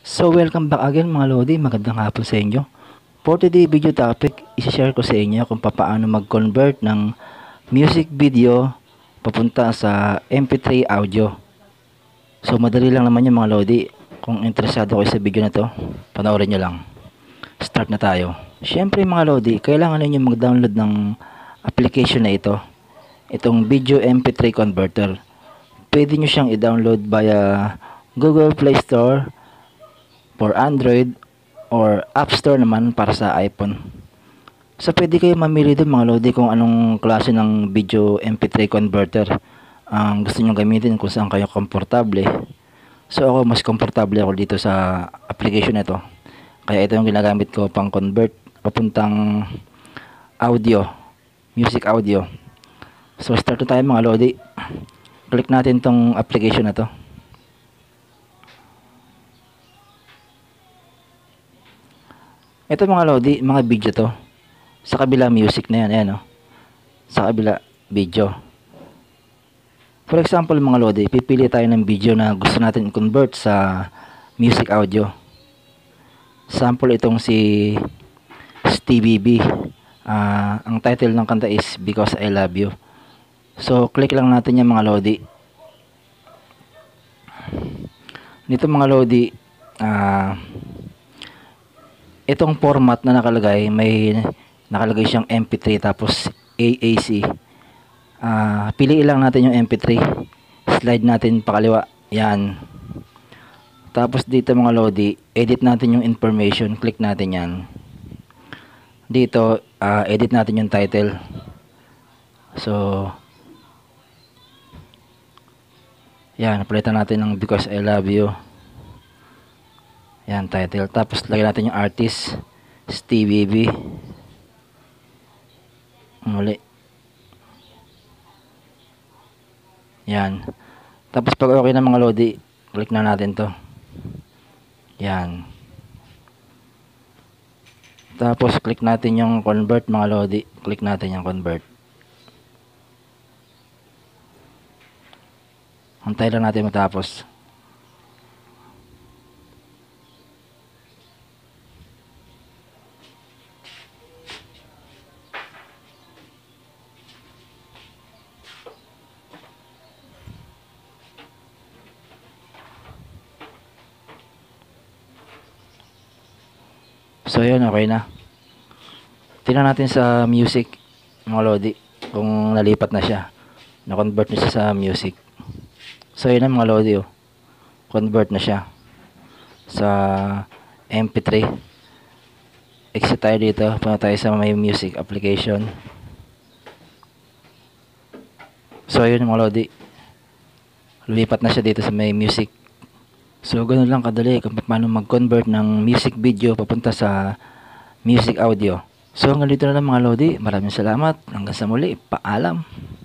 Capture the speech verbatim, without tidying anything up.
So welcome back again mga Lodi, magandang hapon sa inyo. For today video topic, isi-share ko sa inyo kung paano mag-convert ng music video papunta sa M P three audio. So madali lang naman yung mga Lodi. Kung interesado kayo sa video na to, panoorin nyo lang. Start na tayo. Siyempre mga Lodi, kailangan ninyo mag-download ng application na ito. Itong Video M P three Converter. Pwede nyo siyang i-download via Google Play Store for Android or App Store naman para sa iPhone. So pwede kayo mamili doon mga Lodi kung anong klase ng video M P three converter ang um, gusto nyo gamitin, kung saan kayo komportable. So ako mas komportable ako dito sa application na ito. Kaya ito yung ginagamit ko pang convert papuntang audio, music audio. So start na tayo mga Lodi. Click natin tong application na to. Ito mga Lodi, mga video to. Sa kabila music na yan, ayan o. Sa kabila video. For example mga Lodi, pipili tayo ng video na gusto natin i-convert sa music audio. Sample itong si Stevie B. Uh, ang title ng kanta is Because I Love You. So click lang natin yan mga Lodi. Dito mga Lodi, ah... Uh, itong format na nakalagay, may nakalagay siyang M P three tapos A A C. Uh, piliin lang natin yung M P three. Slide natin pakaliwa. Yan. Tapos dito mga Lodi, edit natin yung information. Click natin yan. Dito, uh, edit natin yung title. So, yan. Palitan natin ng Because I Love You. Yan, title. Tapos lagyan natin yung artist, Stevie B. Muli. Yan. Tapos pag okay na mga Lodi, click na natin to. Yan. Tapos click natin yung convert mga Lodi. Click natin yung convert. Antay lang natin matapos. So yun, okay na. Tingnan natin sa music mga Lodi kung nalipat na siya, na-convert na siya sa music. So yun na mga Lodi, oh. Convert na siya sa M P three. Exit tayo dito, punta tayo sa may music application. So yun mga Lodi, lumipat na siya dito sa may music. So, ganoon lang kadali kung paano mag-convert ng music video papunta sa music audio. So, hanggang dito na lang mga Lodi. Maraming salamat. Hanggang sa muli. Paalam.